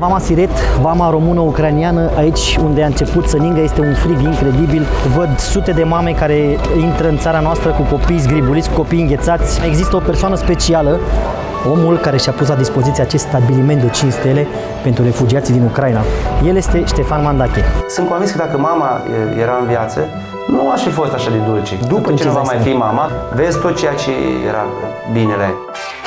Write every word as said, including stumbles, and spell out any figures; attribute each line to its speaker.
Speaker 1: Vama Siret, vama română-ucraniană, aici unde a început să ningă, este un frig incredibil. Văd sute de mame care intră în țara noastră cu copii zgribuliți, cu copii înghețați. Există o persoană specială, omul care și-a pus la dispoziție acest stabiliment de cinci stele pentru refugiații din Ucraina. El este Ștefan Mandache.
Speaker 2: Sunt convins că dacă mama era în viață, nu aș fi fost așa de dulce. După ce nu va mai fi mama, vezi tot ceea ce era bine la ea.